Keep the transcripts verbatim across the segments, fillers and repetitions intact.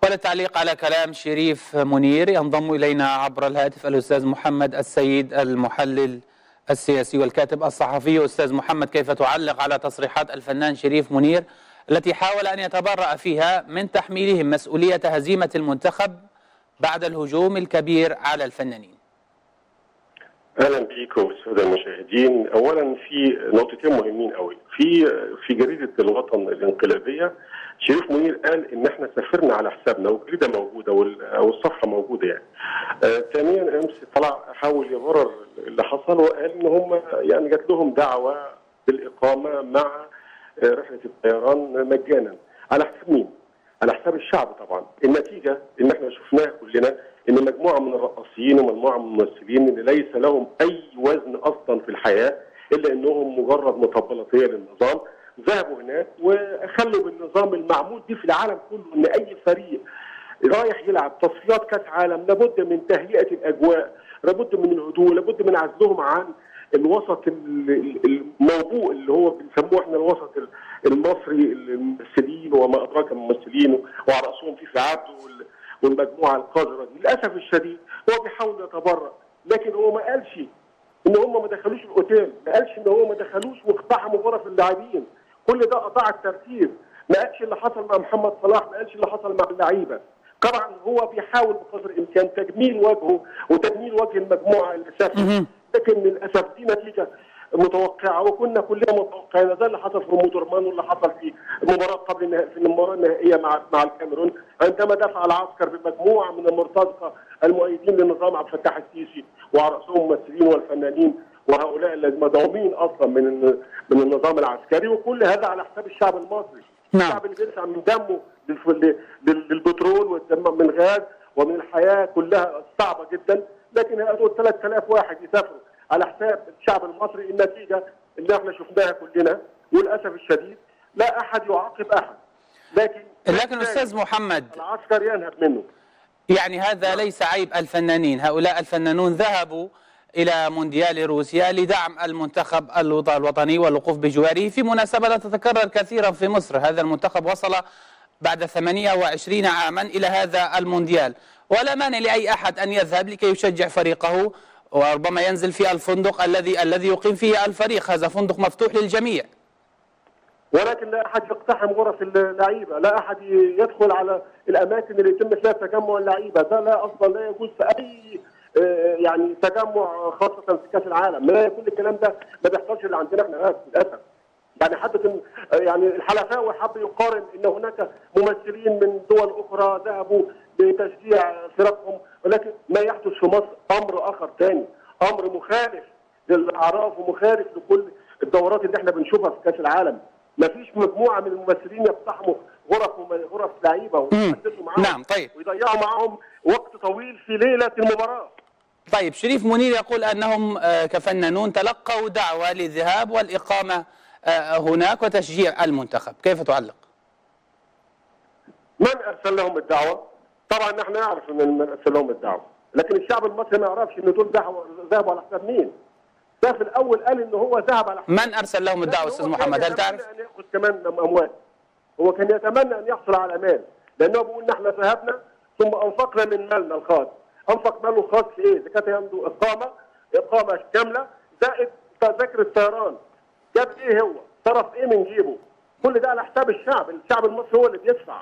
وللتعليق على كلام شريف منير ينضم إلينا عبر الهاتف الأستاذ محمد السيد المحلل السياسي والكاتب الصحفي. أستاذ محمد، كيف تعلق على تصريحات الفنان شريف منير التي حاول أن يتبرأ فيها من تحميلهم مسؤولية هزيمة المنتخب بعد الهجوم الكبير على الفنانين؟ اهلا بيكم الساده المشاهدين. اولا في نقطتين مهمين قوي. في في جريده الوطن الانقلابيه شريف منير قال ان احنا سافرنا على حسابنا، والجريده موجوده والصفحه موجوده يعني. آه ثانيا امس طلع حاول يبرر اللي حصل وقال ان هم يعني جات لهم دعوه بالاقامه مع رحله الطيران مجانا. على حساب مين؟ على حساب الشعب طبعا. النتيجه ان احنا شفناها كلنا ان مجموعه من الرقاصين ومجموعه من الممثلين اللي ليس لهم اي وزن اصلا في الحياه الا انهم مجرد مطبلاتيه للنظام ذهبوا هناك وخلوا بالنظام المعمول دي في العالم كله ان اي فريق رايح يلعب تصفيات كاس عالم لابد من تهيئه الاجواء، لابد من الهدوء، لابد من عزلهم عن الوسط الموبوء اللي هو بنسموه احنا الوسط المصري، الممثلين وما ادراك الممثلين وعلى راسهم فيفي عبده والمجموعه القذره دي. للاسف الشديد هو بيحاول يتبرأ، لكن هو ما قالش ان هم ما دخلوش الاوتيل، ما قالش ان هو ما دخلوش واقتحموا غرف اللاعبين. كل ده قطاع الترتيب. ما قالش اللي حصل مع محمد صلاح، ما قالش اللي حصل مع اللعيبه. طبعا هو بيحاول بقدر الامكان تجميل وجهه وتجميل وجه المجموعه اللي سافرت، لكن للاسف دي نتيجه متوقعه وكنا كلنا متوقعين. ده اللي حصل في مودرمان واللي حصل في المباراه قبل النهائي، في المباراه النهائيه مع مع الكاميرون عندما دفع العسكر بمجموعه من المرتزقه المؤيدين للنظام عبد الفتاح السيسي وعلى راسهم الممثلين والفنانين وهؤلاء المدعومين اصلا من من النظام العسكري، وكل هذا على حساب الشعب المصري. نعم. الشعب اللي بيدفع من دمه للبترول والدم من غاز ومن الحياه كلها صعبه جدا، لكن هدول ثلاثة آلاف واحد يسافروا على حساب الشعب المصري. النتيجه اللي احنا شفناها كلنا وللاسف الشديد لا احد يعاقب احد، لكن لكن استاذ محمد العسكر ينهب منه. يعني هذا ليس عيب الفنانين، هؤلاء الفنانون ذهبوا الى مونديال روسيا لدعم المنتخب الوطني والوقوف بجواره في مناسبه لا تتكرر كثيرا في مصر. هذا المنتخب وصل بعد ثمانية وعشرين عاما الى هذا المونديال، ولا مانع لاي احد ان يذهب لكي يشجع فريقه وربما ينزل في الفندق الذي الذي يقيم فيه الفريق. هذا فندق مفتوح للجميع، ولكن لا احد يقتحم غرف اللعيبه، لا احد يدخل على الاماكن اللي يتم فيها تجمع اللعيبه. ده لا اصلا لا يجوز في اي يعني تجمع خاصه في كاس العالم. لا، كل الكلام ده ما بيحصلش اللي عندنا احنا للاسف. يعني حتى يعني الحلفاوي حب يقارن ان هناك ممثلين من دول اخرى ذهبوا لتشجيع فرقهم، ولكن ما يحدث في مصر امر اخر ثاني، امر مخالف للاعراف ومخالف لكل الدورات اللي احنا بنشوفها في كاس العالم. ما فيش مجموعه من الممثلين يقتحموا غرف غرف لعيبه ويحدثوا معاهم. نعم طيب. ويضيعوا معاهم وقت طويل في ليله المباراه. طيب شريف منير يقول انهم كفنانون تلقوا دعوه للذهاب والاقامه هناك وتشجيع المنتخب، كيف تعلق؟ من ارسل لهم الدعوه؟ طبعا نحن نعرف من من ارسل لهم الدعوه، لكن الشعب المصري ما يعرفش ان دول ذهبوا على حساب مين. ده في الاول قال ان هو ذهب على حساب من ارسل لهم الدعوه استاذ محمد؟ هل تعرف؟ ان ياخذ كمان اموال. هو كان يتمنى ان يحصل على مال، لانه بيقول نحن ذهبنا ثم انفقنا من مالنا الخاص. انفق ماله الخاص في ايه؟ اذا كانت عنده اقامه اقامه كامله زائد تذاكر الطيران. جاب ايه هو؟ صرف ايه من جيبه؟ كل ده على حساب الشعب، الشعب المصري هو اللي بيدفع.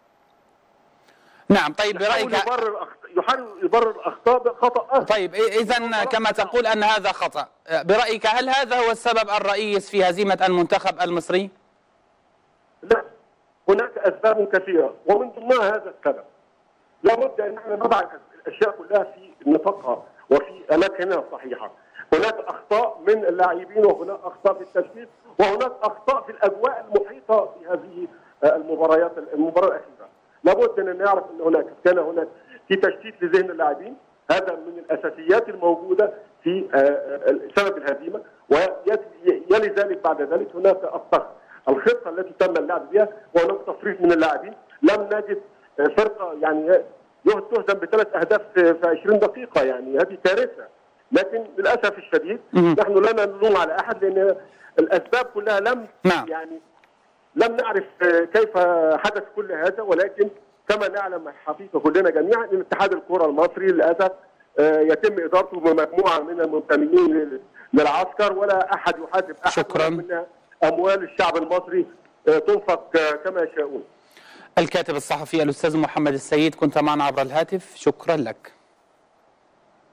نعم طيب برايك يبرر يحاول يبرر الاخطاء بخطا اخر. طيب اذا كما تقول ان هذا خطا، برايك هل هذا هو السبب الرئيس في هزيمه المنتخب المصري؟ لا، هناك اسباب كثيره ومن ضمنها هذا السبب. لابد ان احنا نضع الاشياء كلها في نطاقها وفي اماكنها الصحيحه. هناك اخطاء من اللاعبين وهناك اخطاء في التشخيص وهناك اخطاء في الاجواء المحيطه بهذه المباريات المباراه الاخيره. لابد ان نعرف ان هناك كان هناك في تشتيت لذهن اللاعبين، هذا من الاساسيات الموجوده في سبب الهزيمه، ويلي ذلك بعد ذلك هناك الضغط، الخطه التي تم اللعب بها، وهناك تفريط من اللاعبين. لم نجد فرقه يعني تهزم بثلاث اهداف في عشرين دقيقه، يعني هذه كارثه. لكن للاسف الشديد نحن لا نلوم على احد لان الاسباب كلها لم نعم. يعني لم نعرف كيف حدث كل هذا، ولكن كما نعلم حقيقه كلنا جميعا ان اتحاد الكره المصري للاسف يتم ادارته بمجموعه من المنتمين للعسكر، ولا احد يحاسب احد. شكرا. من اموال الشعب المصري تنفق كما يشاءون. الكاتب الصحفي الاستاذ محمد السيد كنت معنا عبر الهاتف، شكرا لك.